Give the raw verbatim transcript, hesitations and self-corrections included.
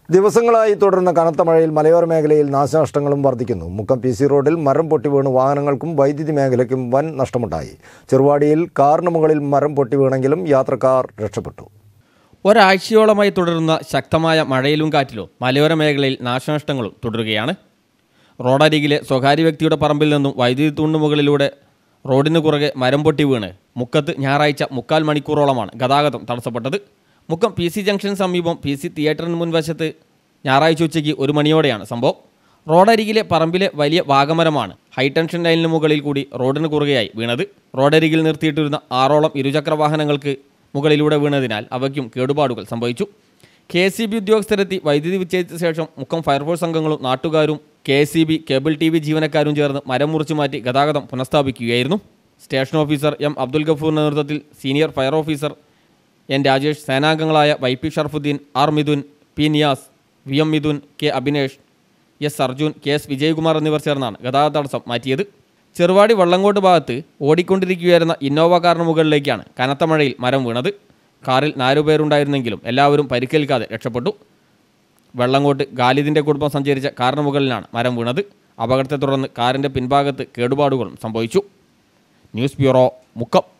ദിവസങ്ങളായി തുടരുന്ന കനത്ത മഴയിൽ മലയോര മേഖലയിൽ നാശനഷ്ടങ്ങളും വർദ്ധിക്കുന്നു. മുക്കം പി സി റോഡിൽ മരം പൊട്ടി വീണ് വാഹനങ്ങൾക്കും വൈദ്യുതി മേഖലയ്ക്കും വൻ നഷ്ടമുണ്ടായി. ചെറുവാടിയിൽ കാറിന് മുകളിൽ മരം പൊട്ടി വീണെങ്കിലും യാത്രക്കാർ രക്ഷപ്പെട്ടു. ഒരാഴ്ചയോളമായി തുടരുന്ന ശക്തമായ മഴയിലും കാറ്റിലും മലയോര മേഖലയിൽ നാശനഷ്ടങ്ങളും തുടരുകയാണ്. റോഡരികിലെ സ്വകാര്യ വ്യക്തിയുടെ പറമ്പിൽ നിന്നും വൈദ്യുതി തൂണിന് മുകളിലൂടെ റോഡിന് കുറുകെ മരം പൊട്ടി വീണ് മുക്കത്ത് ഞായറാഴ്ച മുക്കാൽ മണിക്കൂറോളമാണ് ഗതാഗതം തടസ്സപ്പെട്ടത്. മുക്കം പി സി ജംഗ്ഷന് സമീപം പി സി തിയേറ്ററിന് മുൻവശത്ത് ഞായറാഴ്ച ഉച്ചയ്ക്ക് ഒരു മണിയോടെയാണ് സംഭവം. റോഡരികിലെ പറമ്പിലെ വലിയ വാഗമരമാണ് ഹൈടെൻഷൻ ലൈനിന് മുകളിൽ കൂടി റോഡിന് കുറുകയായി വീണത്. റോഡരികിൽ നിർത്തിയിട്ടിരുന്ന ആറോളം ഇരുചക്ര വാഹനങ്ങൾക്ക് മുകളിലൂടെ വീണതിനാൽ അവയ്ക്കും കേടുപാടുകൾ സംഭവിച്ചു. കെ എസ് ഇ ബി ഉദ്യോഗസ്ഥരെത്തി വൈദ്യുതി വിച്ഛേദിച്ച ശേഷം മുക്കം ഫയർഫോഴ്സ് അംഗങ്ങളും നാട്ടുകാരും K S E B cable T V ജീവനക്കാരും ചേർന്ന് മരം മുറിച്ചു മാറ്റി ഗതാഗതം പുനഃസ്ഥാപിക്കുകയായിരുന്നു. സ്റ്റേഷൻ ഓഫീസർ എം അബ്ദുൽ ഗഫൂറിൻ്റെ നേതൃത്വത്തിൽ senior fire officer N Rajesh, സേനാംഗങ്ങളായ Y P Sharafuddin, R Mithun, P Niyas, V M Mithun, K Abhinesh, S Arjun, K S Vijayakumar എന്നിവർ ചേർന്നാണ് ഗതാഗത തടസ്സം മാറ്റിയത്. ചെറുവാടി വള്ളങ്കോട്ട് ഭാഗത്ത് ഓടിക്കൊണ്ടിരിക്കുകയായിരുന്ന ഇന്നോവ കാറിന് മുകളിലേക്കാണ് കനത്ത മഴയിൽ മരം വീണത്. കാറിൽ നാലുപേരുണ്ടായിരുന്നെങ്കിലും എല്ലാവരും പരിക്കേൽക്കാതെ രക്ഷപ്പെട്ടു. വെള്ളങ്കോട്ട് ഖാലിദിൻ്റെ കുടുംബം സഞ്ചരിച്ച കാറിന് മുകളിലാണ് മരം വീണത്. അപകടത്തെ തുടർന്ന് കാറിൻ്റെ പിൻഭാഗത്ത് കേടുപാടുകളും സംഭവിച്ചു. News bureau, Mukkam.